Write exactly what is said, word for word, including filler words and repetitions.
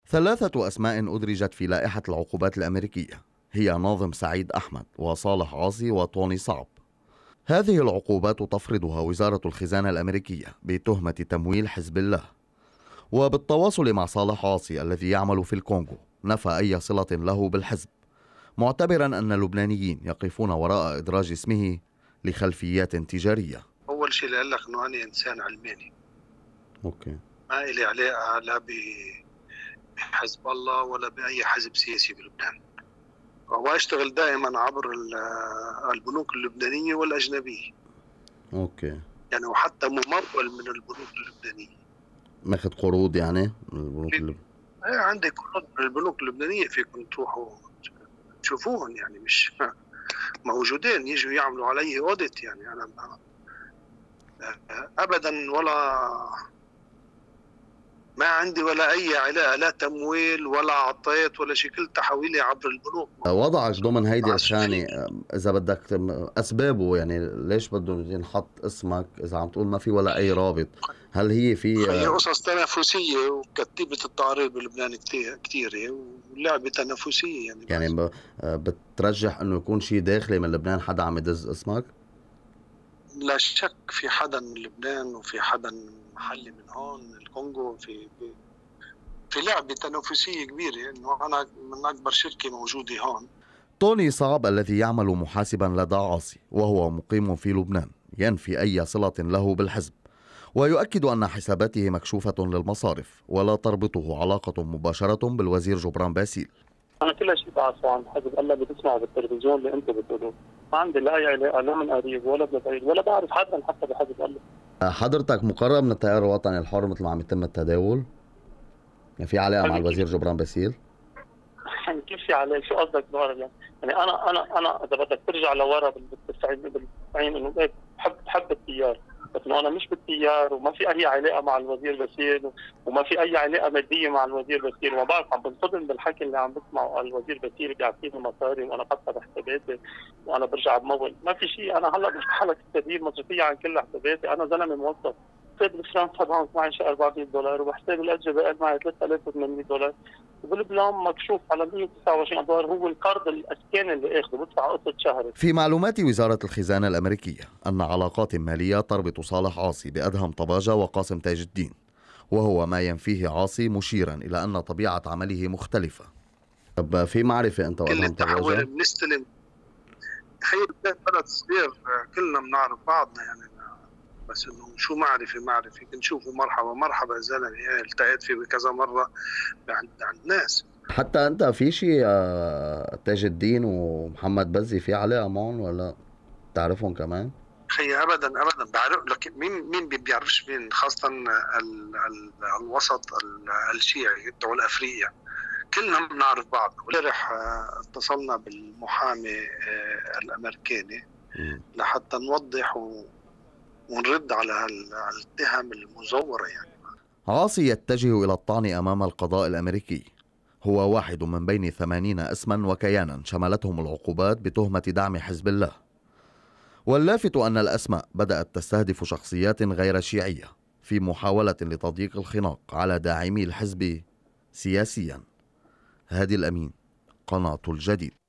ثلاثة أسماء أدرجت في لائحة العقوبات الأمريكية هي ناظم سعيد أحمد وصالح عاصي وتوني صعب. هذه العقوبات تفرضها وزارة الخزانة الأمريكية بتهمة تمويل حزب الله. وبالتواصل مع صالح عاصي الذي يعمل في الكونغو نفى أي صلة له بالحزب، معتبرا أن اللبنانيين يقفون وراء إدراج اسمه لخلفيات تجارية. أول شيء اللي قال لك أنه أنا إنسان علماني. أوكي. ما إلي علاقة لا بحزب الله ولا بأي حزب سياسي بلبنان. وأشتغل دائما عبر البنوك اللبنانية والأجنبية. أوكي. يعني وحتى ممول من البنوك اللبنانية. ماخذ قروض يعني من البنوك اللبنانية؟ إيه، عندي قروض من البنوك اللبنانية، فيكم تروحوا تشوفوهم، يعني مش موجودين، يجوا يعملوا علي اوديت. يعني أنا أبدا ولا ما عندي ولا أي علاقة، لا تمويل ولا عطيت ولا شيء، كل تحويلي عبر البنوك. وضعك ضمن هيدي الخانة إذا بدك أسبابه، يعني ليش بده ينحط اسمك إذا عم تقول ما في ولا أي رابط؟ هل هي في هي قصص تنافسية، وكتيبة التعريض بلبنان كتير كتيرة، ولعبة تنافسية. يعني يعني بترجح إنه يكون شيء داخلي من لبنان، حدا عم يدز اسمك؟ لا شك في حدا من لبنان وفي حدا محلي من هون الكونغو، في في لعبة تنافسية كبيرة، إنه أنا من أكبر شركة موجودة هون. توني صعب الذي يعمل محاسبا لدى عاصي وهو مقيم في لبنان ينفي أي صلة له بالحزب، ويؤكد أن حساباته مكشوفة للمصارف ولا تربطه علاقة مباشرة بالوزير جبران باسيل. أنا كل شيء بعرفه عن حزب الله بتسمعه بالتلفزيون اللي أنت بتقوله، ما عندي لا أي علاقة لا من قريب ولا بعيد ولا بعرف حدا حتى بحزب الله. حضرتك مقرب من التيار الوطني الحر مثل ما عم يتم التداول؟ يعني في علاقة مع الوزير جبران باسيل؟ يعني كيف في علاقة؟ شو قصدك بورا؟ يعني أنا أنا أنا إذا بدك ترجع لورا بالتسعين بالتسعين إنه بحب بحب التيار، بس إنه أنا مش بالتيار وما في أي علاقة مع الوزير باسيل وما في أي علاقة مادية مع الوزير باسيل، وما بعرف عم بنصدم بالحكي اللي عم بسمعه. الوزير باسيل بيعطيني مصاري وأنا حاطها بحساباتي وأنا برجع بمول، ما في شيء. أنا هلا بفتح لك تسديد مصرفية عن كل حساباتي، أنا زلمة موظف. حساب الفرنسا بانك معي شي أربعمية دولار، وبحساب الأجة بقى معي ثلاثة آلاف وثمانمية دولار، وبالبلان مكشوف على مية وتسعة وعشرين دولار. هو القرض الاسكاني اللي اخذه بدفع قسط شهري. في معلومات وزارة الخزانة الأمريكية أن علاقات مالية تربط صالح عاصي بأدهم طباجة وقاسم تاج الدين، وهو ما ينفيه عاصي، مشيرا إلى أن طبيعة عمله مختلفة. طب في معرفة أنت وأدهم طباجة؟ بنستلم تخيل بلد صغير كلنا بنعرف بعضنا، يعني بس انه شو معرفه معرفه بنشوفه مرحبا مرحبا زلمه، التقيت فيه بكذا مره عند عند ناس. حتى انت في شيء تاج الدين ومحمد بزي في علاقه معهم ولا بتعرفهم كمان؟ خي ابدا ابدا بعرف لك مين مين بيعرفش مين، خاصه ال ال الوسط الشيعي تبع الافريقيا كلنا بنعرف بعض. امبارح اتصلنا بالمحامي الامريكاني لحتى نوضح و ونرد على التهم المزورة. يعني عاصي يتجه إلى الطعن أمام القضاء الأمريكي، هو واحد من بين ثمانين اسما وكيانا شملتهم العقوبات بتهمة دعم حزب الله. واللافت أن الأسماء بدأت تستهدف شخصيات غير شيعية في محاولة لتضييق الخناق على داعمي الحزب سياسيا. هادي الأمين، قناة الجديد.